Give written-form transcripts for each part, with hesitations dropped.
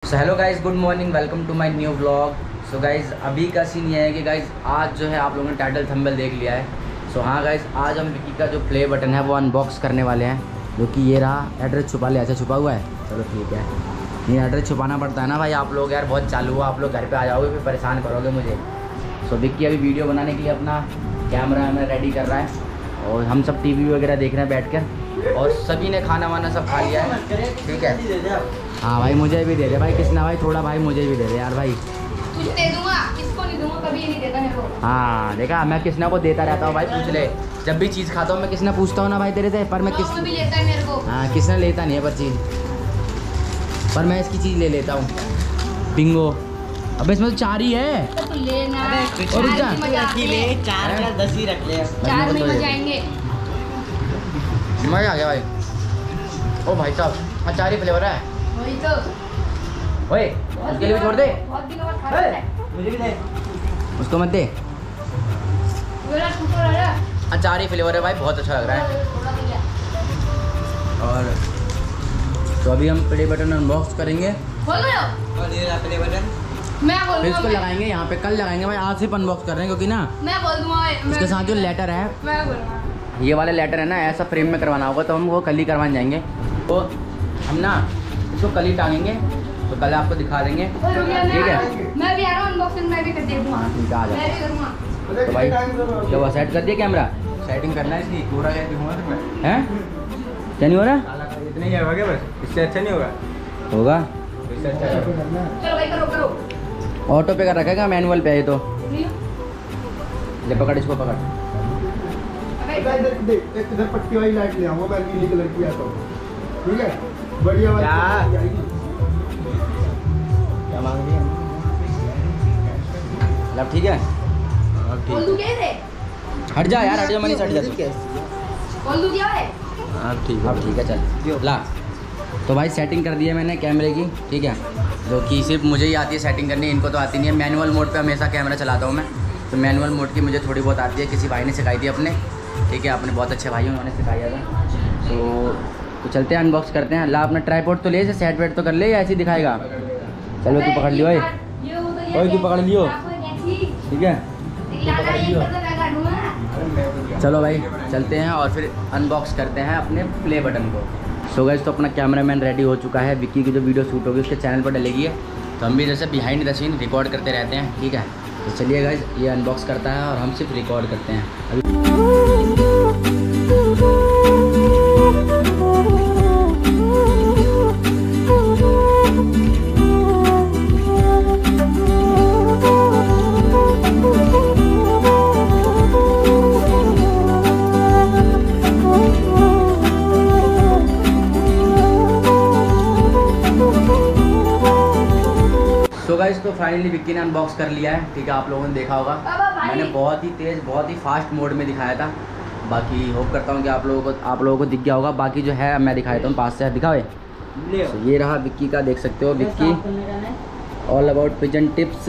So hello guys, good morning, welcome to my new vlog. So guys अभी का scene ये है कि गाइज़ आज जो है आप लोगों ने टाइटल थंबनेल देख लिया है। सो हाँ गाइज़, आज हम विक्की का जो प्ले बटन है वो अनबॉक्स करने वाले हैं, जो कि ये रहा। एड्रेस छुपा ले, अच्छा छुपा हुआ है, चलो ठीक है। ये एड्रेस छुपाना पड़ता है ना भाई, आप लोग यार बहुत चालू हो, आप लोग घर पर आ जाओगे फिर परेशान करोगे मुझे। सो विक्की अभी वीडियो बनाने के लिए अपना कैमरा में रेडी कर रहा है और हम सब टीवी वगैरह देख रहे हैं बैठ कर, और सभी ने खाना वाना सब खा लिया है, ठीक है। हाँ भाई मुझे भी दे दे भाई, किसना भाई थोड़ा भाई मुझे भी दे दे यार भाई। तुझे दे दूंगा, किसको नहीं दूंगा, कभी नहीं देता मेरे को। हाँ देखा, मैं किसना को देता रहता हूँ भाई, पूछ ले। जब भी चीज़ खाता हूँ मैं किसना पूछता हूँ ना भाई तेरे से, पर मैं किस भी लेता है मेरे को। हाँ किसना लेता नहीं है पर चीज़, पर मैं इसकी चीज़ ले लेता हूँ। बिंगो, अब इसमें तो 4 ही है। तो लेना और क्या? 4 या 10 ही रख ले। 4 में मजा आएंगे। मज़ा आ गया भाई। ओ भाई साहब, हाँ 4 ही फ्लेवर है। वही तो। ओए उसके लिए भी छोड़ दे, बहुत दिनों बाद खा रहा है। मुझे भी दे। उसको मत दे। मेरा टूटा रहा है। हाँ 4 ही फ्लेवर है भाई, बहुत अच्छा लग रहा है। थोड़ा तो क्या। और तो अभी हम प्ले बटन अनबॉक्स करेंगे, खोल लो। और ये प्ले बटन मैं बोल फिर दूंगा। इसको लगाएंगे यहाँ पे, कल लगाएंगे भाई, आज सिर्फ अनबॉक्स कर रहे हैं क्योंकि ना मैं बोल दूंगा। उसके साथ जो लेटर है, मैं बोलूंगा। ये वाले लेटर है ना, ऐसा फ्रेम में करवाना होगा, तो हम वो कल ही करवाने जाएंगे। तो हम ना इसको कल ही टांगेंगे, तो कल आपको दिखा देंगे, ठीक है। मैं भी आ रहा हूँ, अनबॉक्सिंग मैं भी कर दे दूंगा। ठीक है, आ मैं जाओ। भी करूंगा। तो भाई क्या हुआ, सेट कर दिया कैमरा? सेटिंग करना है इसकी, पूरा कैसे हुआ तुम्हें? हैं क्या नहीं हो रहा? इतना ही होगा क्या बस? इससे अच्छा नहीं होगा? होगा, इससे अच्छा है। चलो भाई करो करो। ऑटो पे कर रखेगा, मैनुअल पे है ये तो। ले पकड़, इसको पकड़। इधर पट्टी वाली लाइट ले आऊंगा मैं, नीली कलर की आता हूँ, ठीक है, बढ़िया वाली क्या? आएगी। क्या मांग रही है? लब ठीक है, अब बोल दूं क्या है? हट जा यार, हट जा, मनीष हट जा तू। बोल दूं क्या है? अब ठीक अब ठीक है, चल ला। तो भाई सेटिंग कर दी है मैंने कैमरे की, ठीक है, जो कि सिर्फ मुझे ही आती है सेटिंग करनी, इनको तो आती नहीं है। मैनुअल मोड पे हमेशा कैमरा चलाता हूँ मैं, तो मैनुअल मोड की मुझे थोड़ी बहुत आती है, किसी भाई ने सिखाई थी अपने, ठीक है, अपने बहुत अच्छे भाई उन्होंने सिखाया था। तो चलते हैं, अनबॉक्स करते हैं। ला अपना ट्राइपॉड तो ले, इसे सेट वेट तो कर ले, या ऐसे ही दिखाएगा। चलो तू पकड़ लियो, ओए तू पकड़ लियो, ठीक है। चलो भाई चलते हैं और फिर अनबॉक्स करते हैं अपने प्ले बटन को। सो गाइस, तो अपना कैमरामैन रेडी हो चुका है, विक्की की जो वीडियो शूट होगी उसके चैनल पर डलेगी है, तो हम भी जैसे बिहाइंड द सीन रिकॉर्ड करते रहते हैं, ठीक है। तो चलिए गाइस, ये अनबॉक्स करता है और हम सिर्फ रिकॉर्ड करते हैं अभी। तो गाइस, तो फाइनली विक्की ने अनबॉक्स कर लिया है, ठीक है। आप लोगों ने देखा होगा, मैंने बहुत ही तेज़, बहुत ही फास्ट मोड में दिखाया था। बाकी होप करता हूँ कि आप लोगों को दिख गया होगा। बाकी जो है मैं दिखा देता हूँ, पास से दिखावे। तो ये रहा विक्की का, देख सकते हो, Vicky all about pigeon tips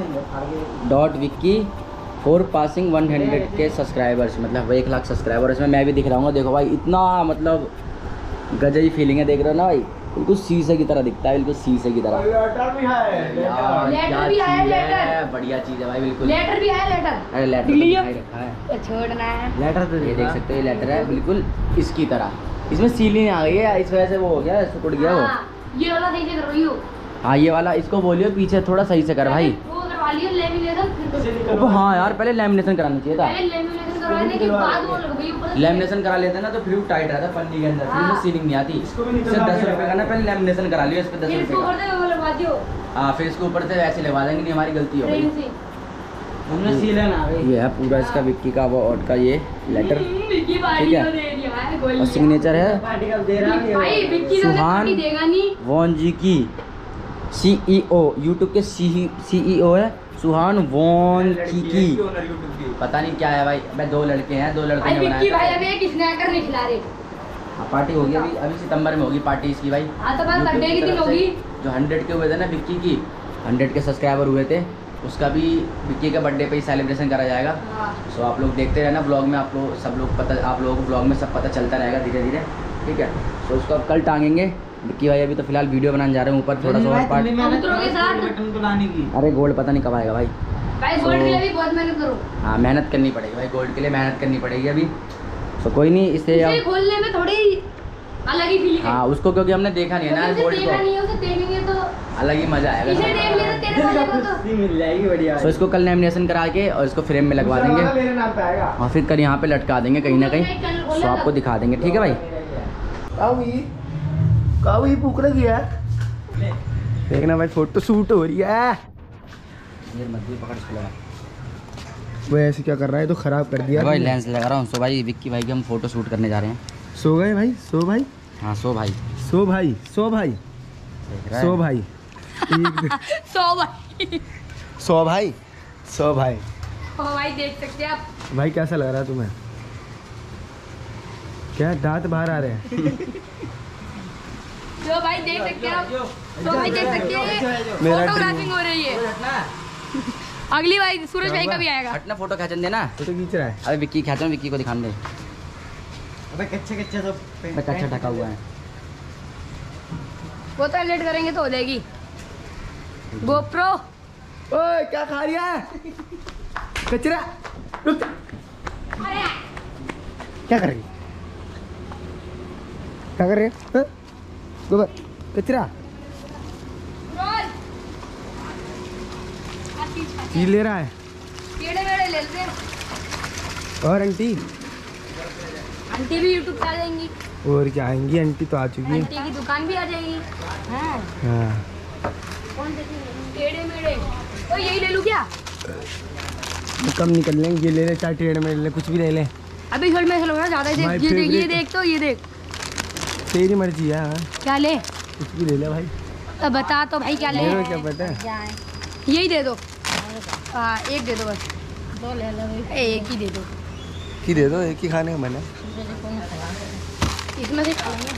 .Vicky for passing 100K subscribers, मतलब 1 लाख सब्सक्राइबर। इसमें मैं भी दिख रहा हूँ, देखो भाई, इतना मतलब गजब फीलिंग है, देख रहे हो ना भाई, बिल्कुल शीशे की तरह दिखता है, बिल्कुल शीशे की तरह। लेटर भी है, यार, लेटर क्या भी आया, चीज़ है, लेटर। बढ़िया चीज़ है भाई, बिल्कुल। लेटर भी है, लेटर। अरे लेटर तो लियो। दिखाई रखा है, छोड़ना है। लेटर तो ये देख सकते हो, ये लेटर है बिल्कुल इसकी तरह। इसमें सीलिंग आ गई है, इस वजह से वो हो गया, टूट गया वो। हाँ, ये वाला सही से करो यो। हाँ ये वाला, इसको बोलियो पीछे थोड़ा सही से कर भाई। वो करवा लियो लेमिनेशन, फिर करो। हाँ यार, पहले लेमिनेशन कराना चाहिए था। पहले लेमिनेशन करवाने के बाद वो लगवाई ऊपर से। लेमिनेशन करा लेते ना तो फिर टाइट रहता पन्नी के अंदर, फिर हाँ। में सीलिंग नहीं आती। सिर्फ 10 रुपये का ना, पहले लेमिनेशन करा लियो, इस पे 10 फिर रुपये इसको का। कर दे, वो लगवा दियो हाँ फिर इसको ऊपर से ऐसे लगवा देंगे, नहीं हमारी गलती हो फ्रेम गई। से। हमने सीलन आ गई। ये है पूरा इसका विक्की का अवार्ड का ये लेटर, विक्की पार्टी ठीक है। को दे दिया है, गोली और सिग्नेचर है पार्टी कब दे रहा है? भाई विक्की तो सुहान पार्टी देगा नहीं। वॉन जी की, CEO, यूट्यूब के CEO है सुहान वॉन की। पता नहीं क्या है भाई, मैं 2 लड़के हैं, 2 लड़के भाई ने विक्की भाई बनाया था। अभी एक स्नैकर नहीं खिला रहे। हाँ, पार्टी होगी अभी सितंबर में होगी पार्टी इसकी भाई। हाँ तो बस YouTube बर्थडे की की दिन तरफ से होगी। जो 100 के हुए थे ना विक्की की, 100 के सब्सक्राइबर हुए थे, उसका भी विक्की के बर्थडे पे ही सेलिब्रेशन करा जाएगा। हाँ। सो आप लोग देखते रहना ब्लॉग में, आप लोग को ब्लॉग में सब पता चलता रहेगा धीरे धीरे, ठीक है। सो उसको अब कल टांगेंगे, विक्की भाई अभी तो फिलहाल वीडियो बनाने जा रहे हैं, ऊपर थोड़ा सा और पार्ट। कबूतरों के साथ बटन को लाने की। अरे गोल्ड पता नहीं कब आएगा भाई। भाई गोल्ड के लिए भी बहुत मेहनत करो। हाँ मेहनत करनी पड़ेगी भाई, गोल्ड के लिए मेहनत करनी पड़ेगी अभी। तो कोई नहीं, इसे इसे अब खोलने में थोड़ी अलग ही फीलिंग है। हाँ उसको क्योंकि हमने देखा नहीं है ना गोल्ड देखा को, नहीं है, उसे देखेंगे तो अलग ही मजा इसे आएगा। देख लिया तो तेरे वाले को तो खुशी मिल जाएगी बढ़िया। तो इसको कल लेमिनेशन करा के और इसको फ्रेम में लगवा देंगे मेरे नाम पे आएगा। और फिर कल यहाँ पे लटका देंगे कहीं ना कहीं, तो आपको दिखा देंगे। ठीक है भाई। कावी भूख लगी है। देखना भाई फोटो शूट हो रही है। ये मत भी पकड़ इसको लगा। वो ऐसे क्या कर रहा है, तो खराब कर दिया भाई तुमने। लेंस लगा रहा हूँ। सो भाई विक्की भाई के हम फोटो शूट करने जा रहे हैं। सो गए भाई, सो भाई, हाँ सो भाई, सो भाई, सो भाई, देख रहा सो है? भाई, सो भाई सो भाई, सो भाई। ओ भाई देख सकते हैं आप। भाई कैसा लग रहा है तुम्हें? क्या दांत बाहर आ रहे हैं? जो भाई देख सकते हैं आप। तो भाई देख सकते हैं मेरा फोटोग्राफिंग हो रही है। अगली बार सूरज भाई का भी आएगा। हटना, फोटो खींचन देना। फोटो खींच रहा है। अरे विक्की खींचो, विक्की को दिखाने दे। अबे कच्चे कच्चे तो मैं कच्चा ढका हुआ है। वो तो एडिट करेंगे तो हो जाएगी। गोप्रो ओए क्या खा रही है? कचरा। रुक। अरे क्या कर रही है? क्या कर रही है? हाँ? गोबर कचरा रोल चीज ले रहा है। टेढ़े मेढ़े ले लेते हैं। और आंटी? आंटी भी यूट्यूब पे आ जाएंगी। और क्या आएंगी? आंटी तो आ चुकी है। आंटी की दुकान भी आ जाएगी। हाँ हाँ कौन से टेढ़े मेढ़े? तो यही ले लूं क्या? तो कम निकल लेंगे। ये ले ले, चाहे टेढ़ में ले ले, कुछ भी ले ले। अभी थोड़ी मैं चलूंगा ज्यादा। My देख ये देख, ये favorite। देख तो ये देख। तेरी मर्जी है। हाँ क्या ले? कुछ भी ले ले भाई। तो बता तो भाई क्या ले? मेरे को क्या पता है? यही दे दो। हाँ एक दे दो बस। दो ले लो। एक ही दे दो। की दे दो, एक ही खाने का मन है। इसमें से खा लेंगे।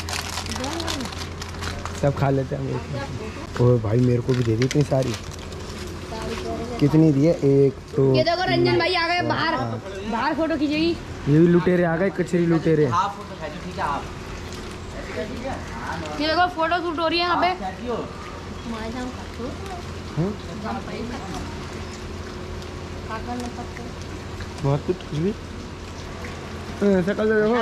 सब खा लेते हैं हम एक ही। ओए भाई मेरे को भी दे दी इतनी सारी। कितनी दी है? एक तो ये देखो रंजन भाई आ गए बाहर। बाहर फोटो खींचेगी। ये भी लुटेरे आ गए, कचरी लुटेरे। आप फोटो खींचो, ठीक है आप। ये देखो फोटो शूट हो रही है यहाँ पे। हाँ? बहुत कुछ भी। शकल तो देखो।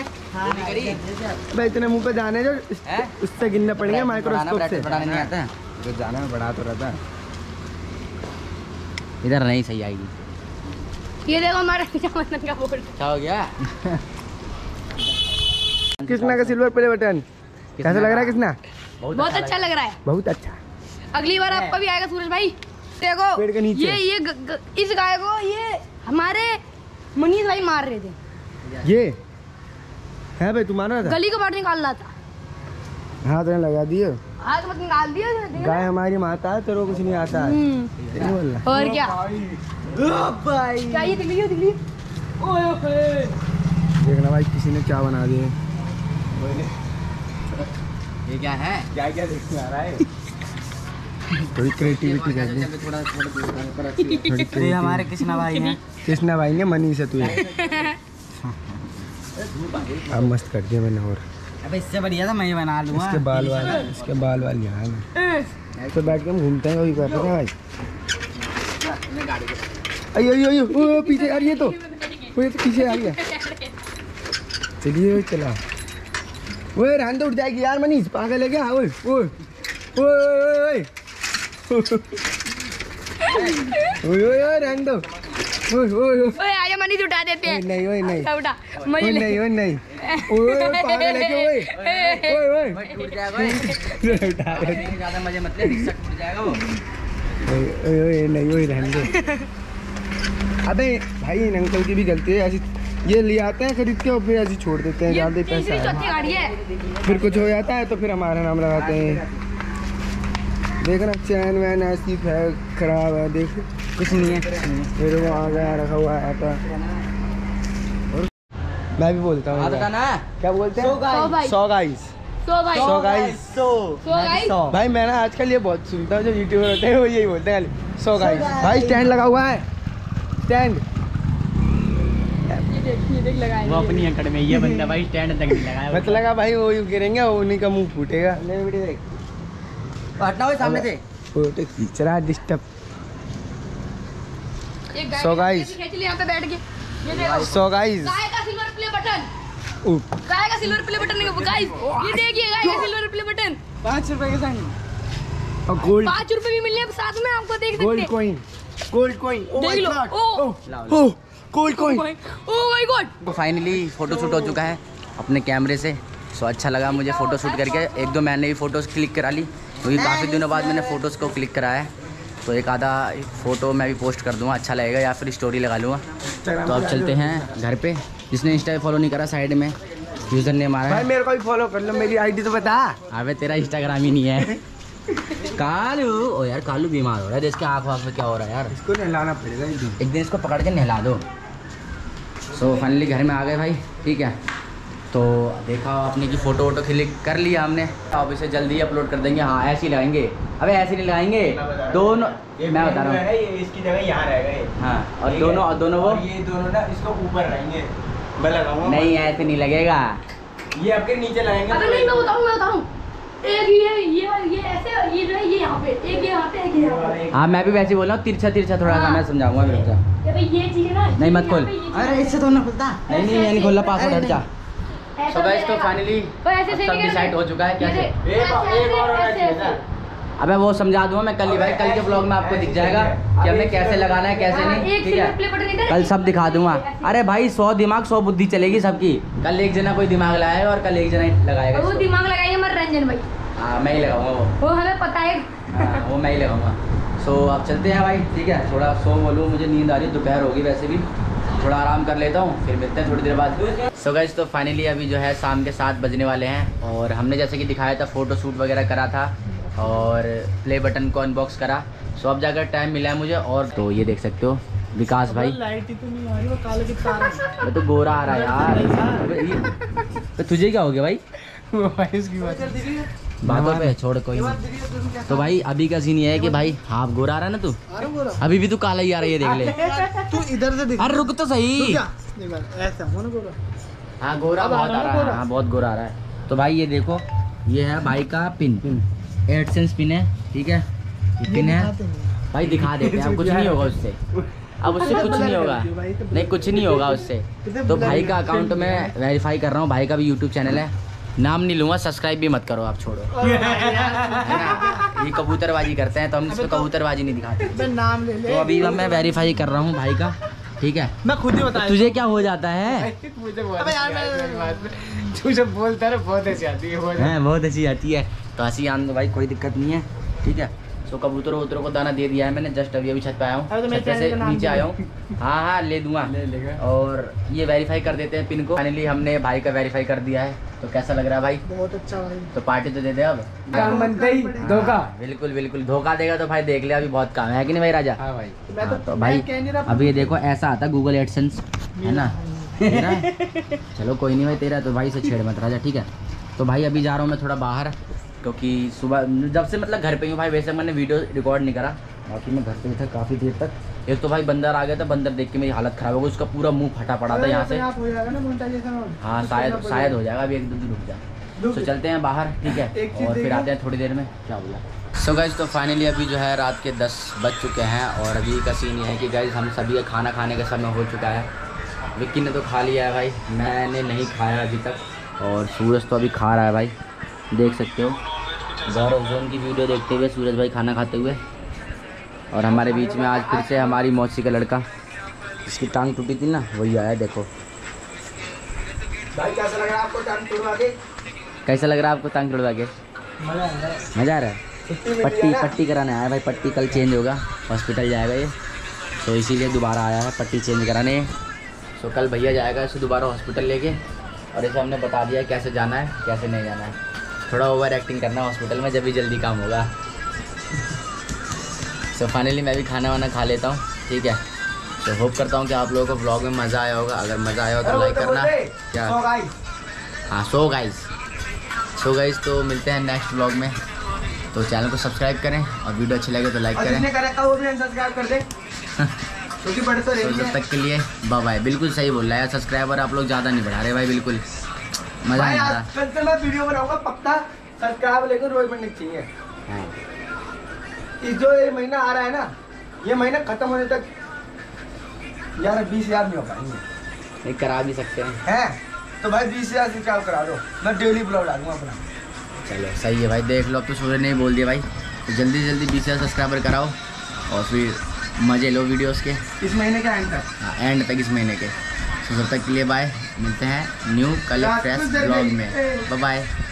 भाई इतने मुंह पे जाने जो हैं? उससे गिनने पड़ेंगे माइक्रोस्कोप से। बढ़ाने नहीं आता है। तो जाने में बड़ा तो रहता है। इधर नहीं सही आएगी। ये देखो हमारे रक्षाबंधन का बोर्ड। क्या हो गया? कृष्णा का सिल्वर प्ले बटन कैसा लग रहा है? कृष्णा बहुत अच्छा लग रहा है। बहुत अच्छा। अगली बार आपका भी आएगा सूरज भाई। देखो पेड़ के नीचे। इस गाय को ये हमारे मनीष भाई मार रहे थे। ये है भाई, तुम मान रहा था? गली को बाहर निकाल रहा था। हाथ में लगा दिए। हाथ मत निकाल दिया उसने, देख। गाय हमारी माता है, तेरे को कुछ नहीं आता है। नहीं बोलना। और क्या? क्या ये दिख रही? ओए ओए देखना भाई किसी ने क्या बना दिए। ये क्या है? क्या क्या देखने आ रहा है? थोड़ी क्रिएटिविटी कर दी। थोड़ा थोड़ी ये creativity। हमारे कृष्णा भाई हैं। कृष्णा भाई ने मनीष है तुझे। अब मस्त कर दिया मैंने। और अबे इससे बढ़िया था मैं ही बना लूँगा। इसके बाल वाल यहाँ है। तो बैठ के हम घूमते हैं, वही कर रहे हैं भाई। अयो अयो अयो, ओ पीछे आ रही है। तो वो ये तो पीछे आ रही है। चलिए चला। ओए रहने दो, उठ जाएगी यार मनीष, पागल है क्या? ओए ओए ओए ओए ओए रहने दो। ओए ओए ओए आजा मनीष उठा देते हैं। नहीं ओए नहीं उठा ओए मजे ले। नहीं ओए नहीं ओए पागल है क्या? ओए ओए ओए भाई टूट जाएगा ये। उठा दे। ज्यादा मजे मत ले, रिक्शा टूट जाएगा वो। ओए ओए नहीं ओए रहने दो। अबे भाई इन अंकल की भी गलती है। ऐसी ये ले आते हैं खरीद के और फिर ऐसे छोड़ देते हैं। ये ज़्यादा तीसरी पैसा चौथी है, गाड़ी है। फिर कुछ हो जाता है तो फिर हमारा नाम लगाते हैं। देखना चैन वैन ऐसी है खराब है। देख कुछ नहीं है, कुछ नहीं है। फिर वो आ गया रखा हुआ है आता। मैं भी बोलता हूँ हाथ यार। उठाना है। क्या बोलते हैं? सो भाई। 100 गाइस। सो भाई। 100 गाइस। So guys. भाई मैं ना आजकल ये बहुत सुनता हूँ, जो यूट्यूबर होते हैं वो यही बोलते हैं 100 गाइस। भाई स्टैंड लगा हुआ है, स्टैंड। देख लगाए वो अपनी अकड़ में ये बंदा भाई स्टैंड तक नहीं लगाया। मत लगा भाई, वो यूं गिरेंगे, वो उन्हीं का मुंह फूटेगा। ले वीडियो देख, हटना हो सामने से। फोटो खींच रहा है डिस्टर्ब। एक गाय So की guys. खींच ली यहाँ पे बैठ के। ये देखो सो गाइस, गाय का सिल्वर प्ले बटन, गाय का सिल्वर प्ले बटन नहीं गाइस, ये देखिए गाय का सिल्वर प्ले बटन 5 रुपए के संग और गोल्ड 5 रुपए भी मिलने साथ में आपको, देख सकते गोल्ड हैं। Coin, gold coin. देख लो, oh gold coin. Oh my God. तो फाइनली फ़ोटो शूट हो चुका है अपने कैमरे से। सो अच्छा लगा मुझे फ़ोटो शूट करके। एक दो मैंने भी फ़ोटोज़ क्लिक करा ली, क्योंकि काफ़ी दिनों बाद मैंने फ़ोटोज़ को क्लिक कराया है। तो एक आधा फ़ोटो मैं भी पोस्ट कर दूँगा, अच्छा लगेगा, या फिर स्टोरी लगा लूँगा। तो अब चलते हैं घर पे। जिसने इंस्टा पे फॉलो नहीं करा, साइड में यूज़र नेम आ रहा भाई है। मेरे को भी फॉलो कर लो, मेरी आईडी तो बता। अबे तेरा इंस्टाग्राम ही नहीं है। कालू, ओ यार कालू बीमार हो रहा है, देख के आँख वाँख में क्या हो रहा है यार। इसको नहलाना पड़ेगा एक दिन। एक दिन इसको पकड़ के नहला दो। सो फाइनली घर में आ गए भाई, ठीक है। तो देखा आपने कि फ़ोटो वोटो क्लिक कर लिया हमने, अब इसे जल्दी अपलोड कर देंगे। हाँ ऐसे ही लगाएंगे, अबे ऐसे नहीं लगाएंगे दोनों, मैं बता रहा हूँ। ये इसकी जगह यहाँ रहेगा ये। हाँ और दोनों वो ये दोनों ना इसको ऊपर रहेंगे। मैं लगाऊंगा। नहीं, ऐसे नहीं लगेगा। ये आपके नीचे लगाएंगे। अगर नहीं मैं बताऊं एक ये ऐसे, ये जो है ये यहाँ पे, एक ये यहाँ पे, एक ये यहाँ पे। हाँ मैं भी वैसे ही बोल रहा हूँ, तिरछा तिरछा थोड़ा सा मैं समझाऊंगा फिर से। ये भाई ये चीज है ना, नहीं, मत खोल। अरे इससे तो ना खुलता। नहीं मैं नहीं खोल रहा, पासवर्ड हट जा। सो गाइस तो फाइनली ऐसे सब डिसाइड हो चुका है कैसे। एक और होना चाहिए था। अबे वो समझा दूंगा मैं कल ही भाई, कल के ब्लॉग में आपको दिख जाएगा कि हमें कैसे लगाना है कैसे नहीं, ठीक है। कल सब दिखा दूंगा। अरे भाई 100 दिमाग 100 बुद्धि चलेगी सबकी। कल एक जना कोई दिमाग लगाएगा और कल एक जना लगाएगा वो इसको। दिमाग लगाइए हमारे रंजन भाई, हाँ मैं ही लगाऊंगा वो हमें पता है। हाँ वो मैं ही लगाऊंगा। सो अब चलते हैं भाई, ठीक है। थोड़ा सो बोलूँ, मुझे नींद आ रही है, दोपहर होगी वैसे भी, थोड़ा आराम कर लेता हूँ, फिर मिलते हैं थोड़ी देर बाद। सो गाइस तो फाइनली अभी जो है शाम के 7 बजने वाले हैं, और हमने जैसे कि दिखाया था फ़ोटो शूट वगैरह करा था और प्ले बटन को अनबॉक्स करा। सो अब जाकर टाइम मिला है मुझे। और तो ये देख सकते हो विकास भाई, लाइट ही तो नहीं आ रही, वो काले के तार। मैं तो गोरा आ रहा है यार। अबे तो तुझे क्या हो गया भाई? वो भाई इसकी बात बातों पे छोड़, कोई नहीं। तो भाई अभी का सीन ये है कि भाई हाँ गोरा आ रहा है ना तू, अभी भी तू काला ही आ रहा है, ये देख ले। तू इधर से दिख। अरे रुक तो सही। ऐसा हो ना गोरा। हाँ गोरा बहुत आ रहा है, हाँ बहुत गोरा आ रहा है। तो भाई ये देखो, ये है भाई का पिन, एडसेंस पिन है, ठीक है। ये पिन है भाई, दिखा देते हैं, अब कुछ नहीं होगा उससे, अब उससे कुछ नहीं होगा, नहीं कुछ नहीं होगा उससे। तो भाई का अकाउंट में वेरीफाई कर रहा हूँ, भाई का भी यूट्यूब चैनल है, नाम नहीं लूँगा, सब्सक्राइब भी मत करो आप, छोड़ो है ना। ये कबूतरबाजी करते हैं तो हम इसमें कबूतरबाजी नहीं दिखाते। नाम ले ले। तो अभी मैं वेरीफाई कर रहा हूँ भाई का, ठीक है। मैं खुद ही बता। तुझे क्या हो जाता है? अबे यार तू जब बोलता है बहुत ऐसी आती है। बहुत अच्छी आती है, तो हंसी आन दो भाई, कोई दिक्कत नहीं है, ठीक है। सो कबूतरों वबूतरों को दाना दे दिया है मैंने, जस्ट अभी छत पे आया हूँ, छत से नीचे आया हूँ। हाँ ले दूंगा। और ये वेरीफाई कर देते हैं पिन को। फाइनली हमने भाई का वेरीफाई कर दिया है, तो कैसा लग रहा है भाई? बहुत अच्छा भाई। तो पार्टी तो दे दे अब। काम बनते ही धोखा। बिल्कुल बिल्कुल, धोखा देगा तो भाई देख ले, अभी बहुत काम है कि नहीं भाई राजा? हाँ भाई। हाँ, तो भाई अभी ये देखो ऐसा आता गूगल एडसेंस, है ना तेरा? चलो कोई नहीं भाई, तेरा तो भाई से छेड़ मत राजा, ठीक है। तो भाई अभी जा रहा हूँ मैं थोड़ा बाहर, क्योंकि सुबह जब से मतलब घर पे ही हूँ भाई, वैसे मैंने वीडियो रिकॉर्ड नहीं करा, बाकी मैं घर पे ही था काफ़ी देर तक। एक तो भाई बंदर आ गया था, बंदर देख के मेरी हालत ख़राब हो गई, उसका पूरा मुंह फटा पड़ा था यहाँ से। हाँ शायद हो जाएगा, अभी एक दो दिन रुक जा। तो चलते हैं बाहर, ठीक है, और फिर आते हैं थोड़ी देर में। क्या बोला? सो गाइज तो फाइनली अभी जो है रात के 10 बज चुके हैं, और अभी का सीन ये है कि गाइज हम सभी का खाना खाने का समय हो चुका है। विक्की ने तो खा लिया है भाई, मैंने नहीं खाया अभी तक, और सूरज तो अभी खा रहा है भाई, देख सकते हो। गौरव जोन की वीडियो देखते हुए सूरज भाई खाना खाते हुए। और हमारे बीच में आज फिर से हमारी मौसी का लड़का, जिसकी टांग टूटी थी ना, वही आया। देखो भाई कैसा लग रहा है आपको टांग तुड़वा के? कैसा लग रहा है आपको टांग तुड़वा के? मज़ा आ रहा है? पट्टी कराने आया भाई, पट्टी कल चेंज होगा, हॉस्पिटल जाएगा ये, तो इसीलिए दोबारा आया है पट्टी चेंज कराने। तो कल भैया जाएगा इसे दोबारा हॉस्पिटल लेके, और इसे हमने बता दिया है कैसे जाना है कैसे नहीं जाना है। थोड़ा ओवर एक्टिंग करना है हॉस्पिटल में, जब भी जल्दी काम होगा। सो फाइनली मैं भी खाना वाना खा लेता हूँ, ठीक है। तो होप करता हूँ कि आप लोगों को व्लॉग में मज़ा आया होगा। अगर मज़ा आया हो तो लाइक करना। क्या? हाँ सो गाइस तो मिलते हैं नेक्स्ट व्लॉग में। तो चैनल को सब्सक्राइब करें, और वीडियो अच्छी लगे तो लाइक करें। जिसने करा था वो भी अनसब्सक्राइब कर दे। क्योंकि बड़े तो तो रहेंगे। जब तक के लिए बाय बाय। बिल्कुल सही बोल रहा है, सब्सक्राइबर आप लोग ज़्यादा नहीं बढ़ा रहे भाई, बिल्कुल मज़ा भाई नहीं आ रहा। आज कल से मैं वीडियो बनाऊंगा पक्का, सब्सक्राइब लेकर रोज बनने चाहिए। हाँ। इस जो ये महीना आ रहा है ना, ये महीना खत्म होने तक यार 20,000 नहीं हो पाएंगे। नहीं करा भी सकते हैं। हैं तो भाई 20,000 सब्सक्राइब करा दो, मैं डेली ब्लॉग डालूंगा अपना। चलो सही है भाई, देख लो अब तो सूर्य ने ही बोल दिया भाई, तो जल्दी जल्दी 20,000 सब्सक्राइबर कराओ और फिर मज़े लो वीडियोस के। इस महीने के एंड तक। हाँ एंड तक इस महीने के। तो तब तक के लिए बाय, मिलते हैं न्यू कल फ्रेश ब्लॉग में। Bye bye.